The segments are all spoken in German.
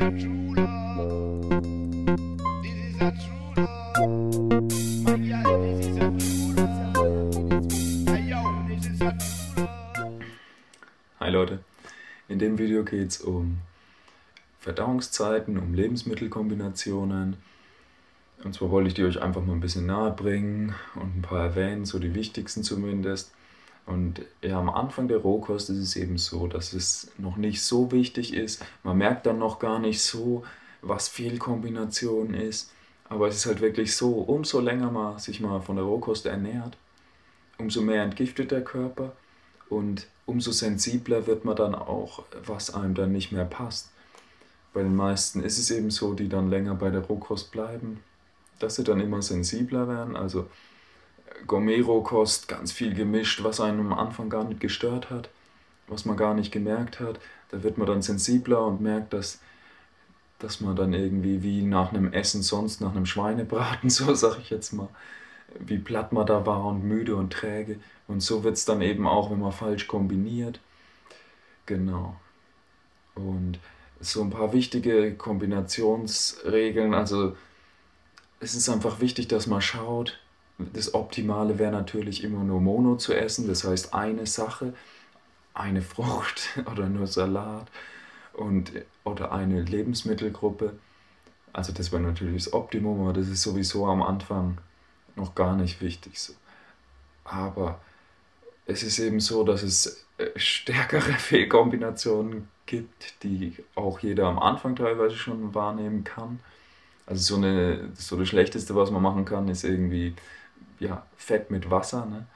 a true love. This is a true love. My girl, this is a true love. Hey yo, this is a true love. Hi Leute, in dem Video geht es um Verdauungszeiten, um Lebensmittelkombinationen. Und zwar wollte ich die euch einfach mal ein bisschen nahe bringen und ein paar erwähnen, so die wichtigsten zumindest. Und ja, am Anfang der Rohkost ist es eben so, dass es noch nicht so wichtig ist. Man merkt dann noch gar nicht so, was Fehlkombination ist. Aber es ist halt wirklich so, umso länger man sich mal von der Rohkost ernährt, umso mehr entgiftet der Körper und umso sensibler wird man dann auch, was einem dann nicht mehr passt. Bei den meisten ist es eben so, die dann länger bei der Rohkost bleiben, dass sie dann immer sensibler werden. Also Gourmet-Rohkost, ganz viel gemischt, was einen am Anfang gar nicht gestört hat, was man gar nicht gemerkt hat. Da wird man dann sensibler und merkt, dass man dann irgendwie wie nach einem Essen sonst, nach einem Schweinebraten, so sag ich jetzt mal, wie platt man da war und müde und träge. Und so wird es dann eben auch, wenn man falsch kombiniert. Genau. Und so ein paar wichtige Kombinationsregeln. Also es ist einfach wichtig, dass man schaut. Das Optimale wäre natürlich immer nur Mono zu essen. Das heißt eine Sache, eine Frucht oder nur Salat oder eine Lebensmittelgruppe. Also das wäre natürlich das Optimum, aber das ist sowieso am Anfang noch gar nicht wichtig so. Aber es ist eben so, dass es stärkere Fehlkombinationen gibt, die auch jeder am Anfang teilweise schon wahrnehmen kann. Also so das Schlechteste, was man machen kann, ist irgendwie Fett mit Wasser, ne?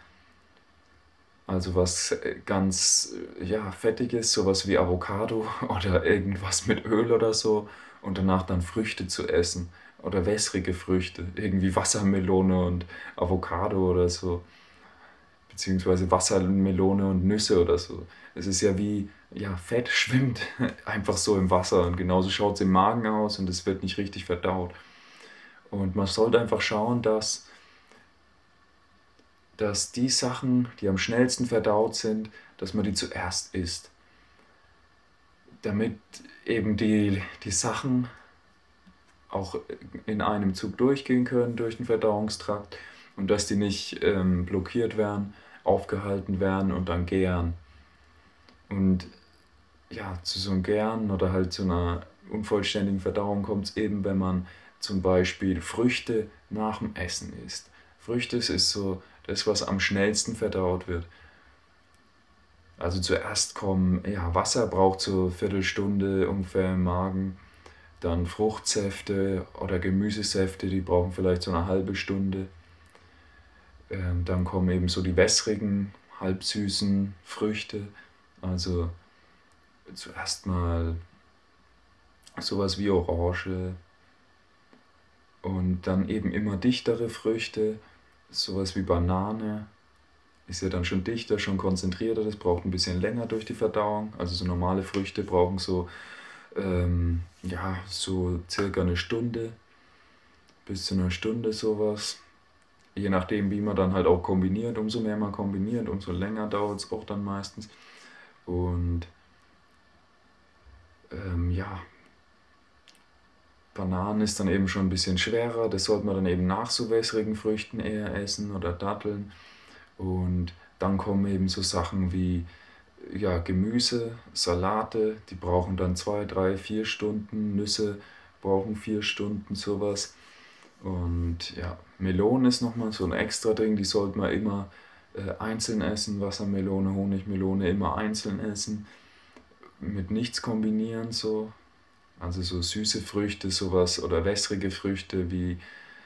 Also was ganz Fettiges, sowas wie Avocado oder irgendwas mit Öl oder so und danach dann Früchte zu essen oder wässrige Früchte, irgendwie Wassermelone und Avocado oder so, beziehungsweise Wassermelone und Nüsse oder so. Es ist ja wie, Fett schwimmt einfach so im Wasser und genauso schaut es im Magen aus und es wird nicht richtig verdaut. Und man sollte einfach schauen, dass die Sachen, die am schnellsten verdaut sind, dass man die zuerst isst. Damit eben die Sachen auch in einem Zug durchgehen können durch den Verdauungstrakt und dass die nicht blockiert werden, aufgehalten werden und dann gären. Und ja, zu so einem Gären oder halt zu einer unvollständigen Verdauung kommt es eben, wenn man zum Beispiel Früchte nach dem Essen isst. Früchte ist so das, was am schnellsten verdaut wird. Also zuerst kommen, Wasser braucht so eine Viertelstunde ungefähr im Magen. Dann Fruchtsäfte oder Gemüsesäfte, die brauchen vielleicht so eine halbe Stunde. Dann kommen eben so die wässrigen, halbsüßen Früchte. Also zuerst mal sowas wie Orange und dann eben immer dichtere Früchte, sowas wie Banane. Ist ja dann schon dichter, schon konzentrierter, das braucht ein bisschen länger durch die Verdauung. Also so normale Früchte brauchen so circa eine Stunde, bis zu einer Stunde sowas. Je nachdem, wie man dann halt auch kombiniert. Umso mehr man kombiniert, umso länger dauert es auch dann meistens. Und Bananen ist dann eben schon ein bisschen schwerer. Das sollte man dann eben nach so wässrigen Früchten eher essen oder Datteln. Und dann kommen eben so Sachen wie Gemüse, Salate, die brauchen dann 2, 3, 4 Stunden, Nüsse brauchen 4 Stunden, sowas. Und Melone ist nochmal so ein extra Ding, die sollte man immer einzeln essen, Wassermelone, Honigmelone immer einzeln essen, mit nichts kombinieren so. Also so süße Früchte, sowas oder wässrige Früchte wie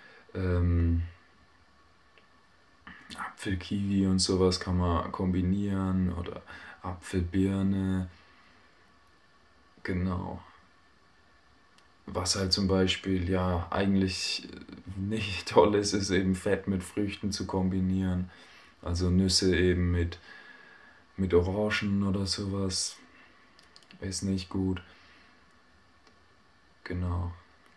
Apfel, Kiwi und sowas kann man kombinieren oder Apfel, Birne, genau. Was halt zum Beispiel eigentlich nicht toll ist, ist eben Fett mit Früchten zu kombinieren. Also Nüsse eben mit Orangen oder sowas ist nicht gut. Genau.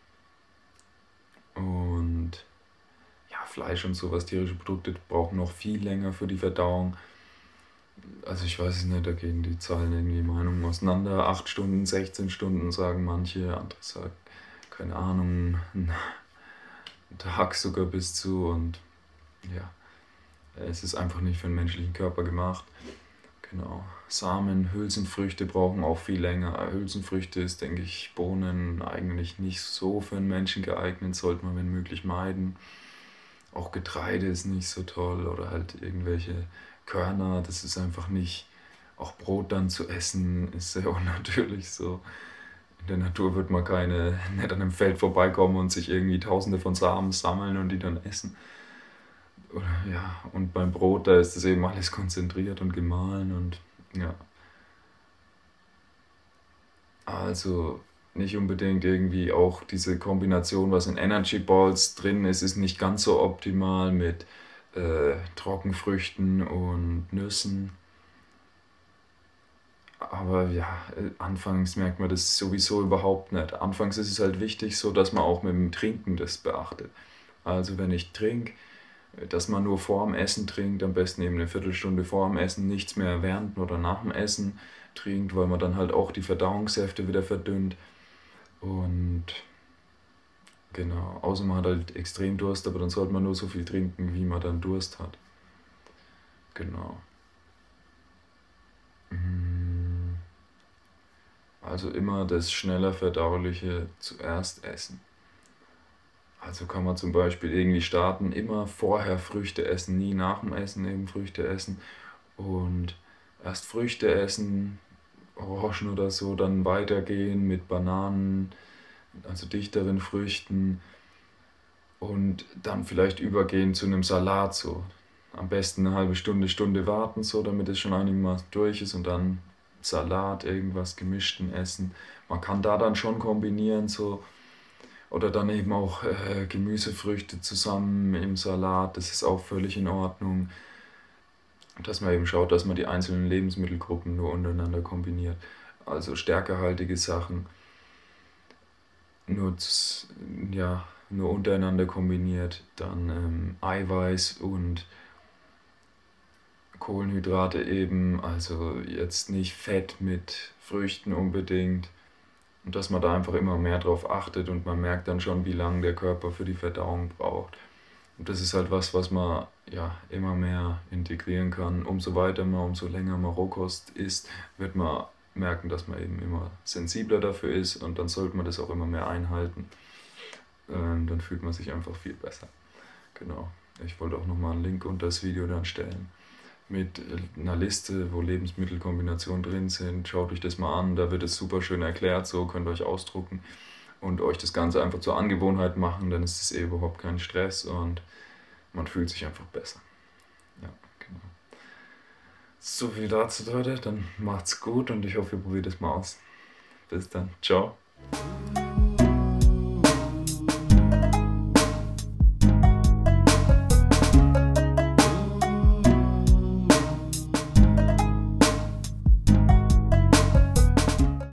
Und Fleisch und sowas, tierische Produkte brauchen noch viel länger für die Verdauung. Also ich weiß es nicht, da gehen die Zahlen irgendwie Meinungen auseinander. 8 Stunden, 16 Stunden sagen manche, andere sagen, keine Ahnung, ein Tag sogar bis zu. Und ja, es ist einfach nicht für den menschlichen Körper gemacht. Genau. Samen, Hülsenfrüchte brauchen auch viel länger. Hülsenfrüchte ist, denke ich, Bohnen eigentlich nicht so für den Menschen geeignet, sollte man wenn möglich meiden. Auch Getreide ist nicht so toll oder halt irgendwelche Körner, das ist einfach nicht. Auch Brot dann zu essen ist sehr unnatürlich so. In der Natur wird man nicht an einem Feld vorbeikommen und sich irgendwie tausende von Samen sammeln und die dann essen. Oder, ja, und beim Brot, da ist das eben alles konzentriert und gemahlen und ja. Also nicht unbedingt irgendwie auch diese Kombination, was in Energy Balls drin ist nicht ganz so optimal mit Trockenfrüchten und Nüssen. Aber ja, anfangs merkt man das sowieso überhaupt nicht. Anfangs ist es halt wichtig, so dass man auch mit dem Trinken das beachtet. Also wenn ich trinke, dass man nur vor dem Essen trinkt, am besten eben eine Viertelstunde vor dem Essen, nichts mehr während oder nach dem Essen trinkt, weil man dann halt auch die Verdauungssäfte wieder verdünnt. Und genau, außer man hat halt extrem Durst, aber dann sollte man nur so viel trinken, wie man dann Durst hat. Genau. Also immer das schneller Verdauliche zuerst essen. Also kann man zum Beispiel irgendwie starten, immer vorher Früchte essen, nie nach dem Essen eben Früchte essen. Und erst Früchte essen, Orangen oder so, dann weitergehen mit Bananen, also dichteren Früchten. Und dann vielleicht übergehen zu einem Salat so. Am besten eine halbe Stunde warten so, damit es schon einigermaßen durch ist und dann Salat, irgendwas gemischten essen. Man kann da dann schon kombinieren so. Oder dann eben auch Gemüsefrüchte zusammen im Salat, das ist auch völlig in Ordnung. Dass man eben schaut, dass man die einzelnen Lebensmittelgruppen nur untereinander kombiniert. Also stärkehaltige Sachen nur, ja, nur untereinander kombiniert. Dann Eiweiß und Kohlenhydrate eben, also jetzt nicht Fett mit Früchten unbedingt. Und dass man da einfach immer mehr drauf achtet und man merkt dann schon, wie lange der Körper für die Verdauung braucht. Und das ist halt was man ja immer mehr integrieren kann. Umso weiter man, umso länger man Rohkost isst, wird man merken, dass man eben immer sensibler dafür ist und dann sollte man das auch immer mehr einhalten. Dann fühlt man sich einfach viel besser. Genau. Ich wollte auch nochmal einen Link unter das Video dann stellen mit einer Liste, wo Lebensmittelkombinationen drin sind. Schaut euch das mal an, da wird es super schön erklärt, so könnt ihr euch ausdrucken und euch das Ganze einfach zur Angewohnheit machen, dann ist es überhaupt kein Stress und man fühlt sich einfach besser. Ja, genau. So viel dazu, Leute, dann macht's gut und ich hoffe, ihr probiert es mal aus. Bis dann, ciao.